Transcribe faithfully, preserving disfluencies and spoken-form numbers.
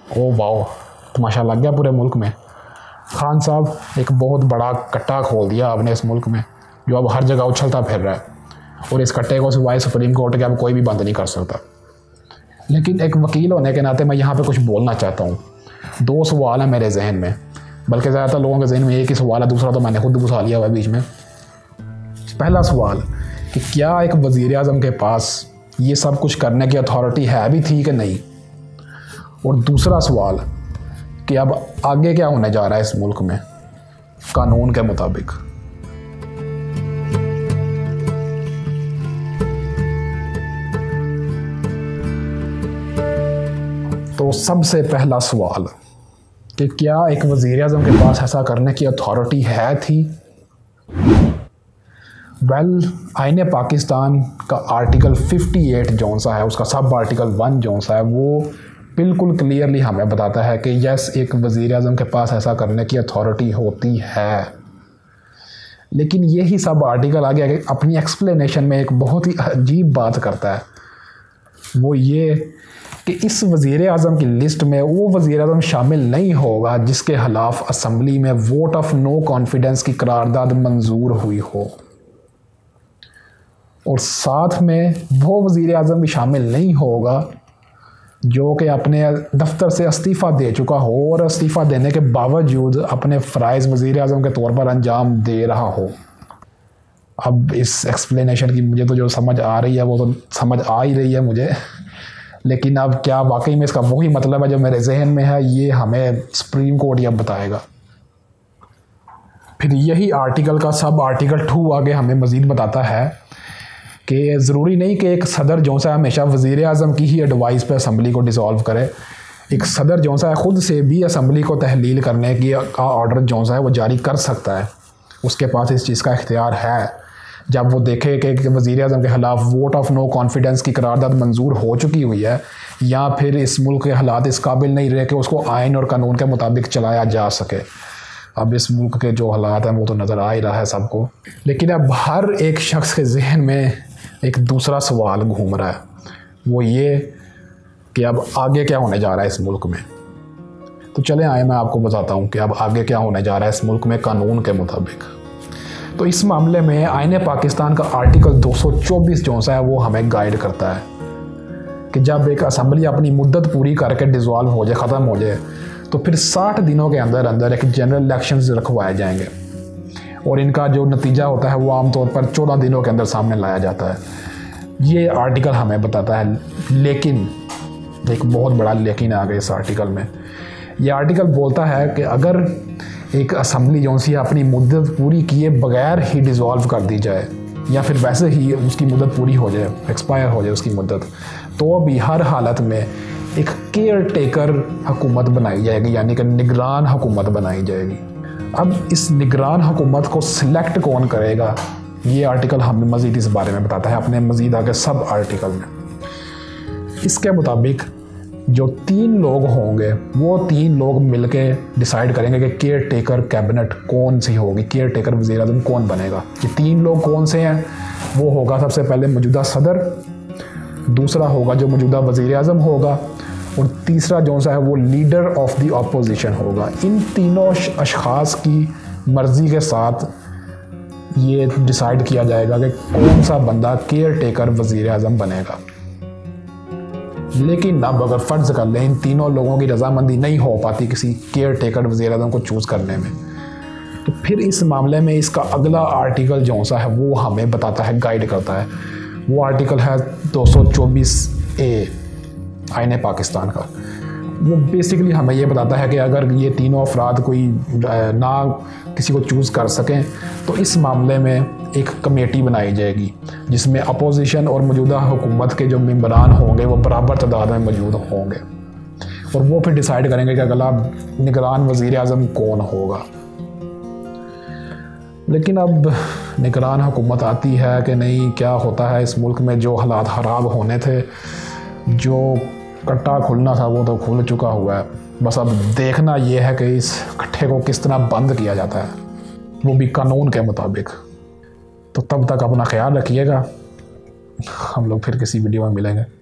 Oh wow, तमाशा लग गया पूरे मुल्क में। खान साहब एक बहुत बड़ा कट्टा खोल दिया आपने इस मुल्क में, जो अब हर जगह उछलता फिर रहा है, और इस कट्टे को सिवाय सुप्रीम कोर्ट के अब कोई भी बंद नहीं कर सकता। लेकिन एक वकील होने के नाते मैं यहाँ पे कुछ बोलना चाहता हूँ। दो सवाल हैं मेरे जहन में, बल्कि ज़्यादातर लोगों के जहन में एक ही सवाल है, दूसरा तो मैंने खुद घुसा लिया हुआ है बीच में। पहला सवाल कि क्या एक वज़ीर आज़म के पास ये सब कुछ करने की अथॉरिटी है भी थी कि नहीं, और दूसरा सवाल कि अब आगे क्या होने जा रहा है इस मुल्क में कानून के मुताबिक। तो सबसे पहला सवाल कि क्या एक वज़ीर आज़म के पास ऐसा करने की अथॉरिटी है थी। वेल well, आईने पाकिस्तान का आर्टिकल अट्ठावन जौन सा है, उसका सब आर्टिकल वन जौन सा है, वो बिल्कुल क्लियरली हमें बताता है कि यस, एक वज़ीर आज़म के पास ऐसा करने की अथॉरिटी होती है। लेकिन यही सब आर्टिकल आगे आगे अपनी एक्सप्लेनेशन में एक बहुत ही अजीब बात करता है, वो ये कि इस वज़ीर आज़म की लिस्ट में वो वज़ीर आज़म शामिल नहीं होगा जिसके खिलाफ असम्बली में वोट ऑफ नो कॉन्फिडेंस की करारदाद मंजूर हुई हो, और साथ में वो वज़ीर आज़म भी शामिल नहीं होगा जो कि अपने दफ्तर से इस्तीफ़ा दे चुका हो और इस्तीफ़ा देने के बावजूद अपने फ़राइज़ वज़ीर आज़म के तौर पर अंजाम दे रहा हो। अब इस एक्सप्लेनेशन की मुझे तो जो समझ आ रही है वो तो समझ आ ही रही है मुझे, लेकिन अब क्या वाकई में इसका वही मतलब है जो मेरे जहन में है, ये हमें सुप्रीम कोर्ट ही अब बताएगा। फिर यही आर्टिकल का सब आर्टिकल टू आगे हमें मज़ीद बताता है कि ज़रूरी नहीं कि एक सदर जो सा हमेशा वज़ीर आज़म की ही एडवाइस पे असम्बली को डिसॉल्व करे। एक सदर जो सा है ख़ुद से भी असम्बली को तहलील करने की का ऑर्डर जो सा है वो जारी कर सकता है, उसके पास इस चीज़ का इख्तियार है। जब वो देखे कि वज़ीर आज़म के ख़िलाफ़ वोट ऑफ नो कॉन्फिडेंस की करारदाद मंजूर हो चुकी हुई है, या फिर इस मुल्क के हालात इस काबिल नहीं रहे कि उसको आइन और कानून के मुताबिक चलाया जा सके। अब इस मुल्क के जो हालात हैं वो तो नज़र आ ही रहा है सबको। लेकिन अब हर एक शख्स के जहन में एक दूसरा सवाल घूम रहा है, वो ये कि अब आगे क्या होने जा रहा है इस मुल्क में। तो चले आए मैं आपको बताता हूँ कि अब आगे क्या होने जा रहा है इस मुल्क में कानून के मुताबिक। तो इस मामले में आईने पाकिस्तान का आर्टिकल दो सौ चौबीस जो सा है वो हमें गाइड करता है कि जब एक असम्बली अपनी मुद्दत पूरी करके डिसॉल्व हो जाए, ख़त्म हो जाए, तो फिर साठ दिनों के अंदर अंदर एक जनरल इलेक्शंस रखवाए जाएंगे, और इनका जो नतीजा होता है वो आमतौर पर चौदह दिनों के अंदर सामने लाया जाता है। ये आर्टिकल हमें बताता है, लेकिन एक बहुत बड़ा लेकिन आ गया इस आर्टिकल में। ये आर्टिकल बोलता है कि अगर एक असम्बली जो सी अपनी मुद्दत पूरी किए बगैर ही डिसॉल्व कर दी जाए, या फिर वैसे ही उसकी मुद्दत पूरी हो जाए, एक्सपायर हो जाए उसकी मुद्दत, तो भी हर हालत में एक केयर टेकर हुकूमत बनाई जाएगी, यानी कि निगरान हुकूमत बनाई जाएगी। अब इस निगरान हुकूमत को सिलेक्ट कौन करेगा, ये आर्टिकल हमें मज़ीद इस बारे में बताता है अपने मज़ीद आगे सब आर्टिकल में। इसके मुताबिक जो तीन लोग होंगे वो तीन लोग मिलके डिसाइड करेंगे कि केयर टेकर कैबिनेट कौन सी होगी, केयर टेकर वज़ीर आज़म कौन बनेगा। ये तीन लोग कौन से हैं, वो होगा सबसे पहले मौजूदा सदर, दूसरा होगा जो मौजूदा वज़ीर आज़म होगा, और तीसरा जो सा है वो लीडर ऑफ द अपोजिशन होगा। इन तीनों अशख़ास की मर्ज़ी के साथ ये डिसाइड किया जाएगा कि कौन सा बंदा केयर टेकर वज़ीर आज़म बनेगा। लेकिन अब अगर फ़र्ज़ कर लें इन तीनों लोगों की रजामंदी नहीं हो पाती किसी केयर टेकर वज़ीर आज़म को चूज़ करने में, तो फिर इस मामले में इसका अगला आर्टिकल जो सा है वो हमें बताता है, गाइड करता है। वो आर्टिकल है दो सौ चौबीस ए आईने पाकिस्तान का। वो बेसिकली हमें ये बताता है कि अगर ये तीनों अफराद कोई ना किसी को चूज़ कर सकें, तो इस मामले में एक कमेटी बनाई जाएगी जिसमें अपोजिशन और मौजूदा हुकूमत के जो मेंबरान होंगे वो बराबर तादाद में मौजूद होंगे, और वो फिर डिसाइड करेंगे कि अगला निगरान वज़ीर आज़म कौन होगा। लेकिन अब निगरान हुकूमत आती है कि नहीं, क्या होता है इस मुल्क में, जो हालात ख़राब होने थे, जो कट्टा खुलना था वो तो खुल चुका हुआ है। बस अब देखना ये है कि इस कट्टे को किस तरह बंद किया जाता है, वो भी कानून के मुताबिक। तो तब तक अपना ख्याल रखिएगा, हम लोग फिर किसी वीडियो में मिलेंगे।